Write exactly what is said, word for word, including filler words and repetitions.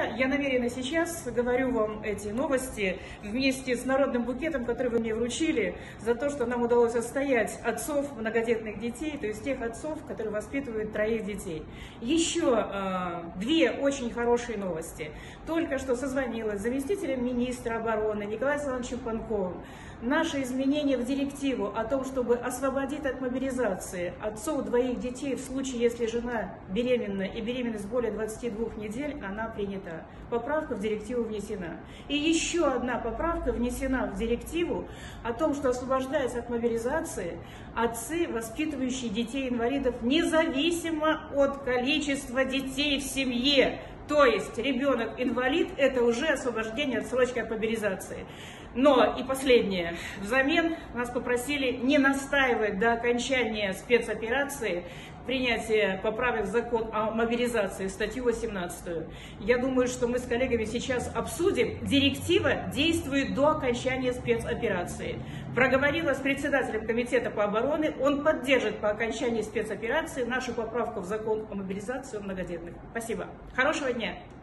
я намерена сейчас говорю вам эти новости вместе с народным букетом, который вы мне вручили, за то, что нам удалось отстоять отцов многодетных детей, то есть тех отцов, которые воспитывают троих детей. Еще э, две очень хорошие новости. Только что созвонилась с заместителем министра обороны Николаем Александровичем Панковым. Наши изменения в директиву о том, чтобы освободить от мобилизации отцов двоих детей в случае, если жена беременна и беременность более двадцати двух недель, она принята. Поправка в директиву внесена. И еще одна поправка внесена в директиву о том, что освобождаются от мобилизации отцы, воспитывающие детей-инвалидов, независимо от количества детей в семье. То есть ребенок-инвалид – это уже освобождение от срочки от мобилизации. Но и последнее. Взамен нас попросили не настаивать до окончания спецоперации принятия поправок в закон о мобилизации, статью восемнадцатую. Я думаю, что мы с коллегами сейчас обсудим. Директива действует до окончания спецоперации. Проговорила с председателем комитета по обороне, он поддержит по окончании спецоперации нашу поправку в закон о мобилизации многодетных. Спасибо. Хорошего дня.